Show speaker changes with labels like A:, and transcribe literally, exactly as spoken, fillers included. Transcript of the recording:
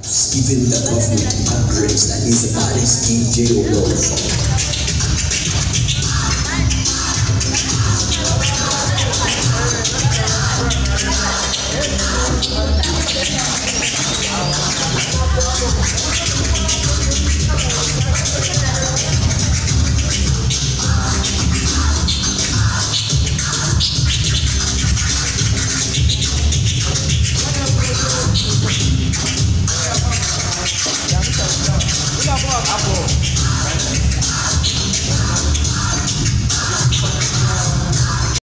A: Giving the government a grace that is the baddest D J world.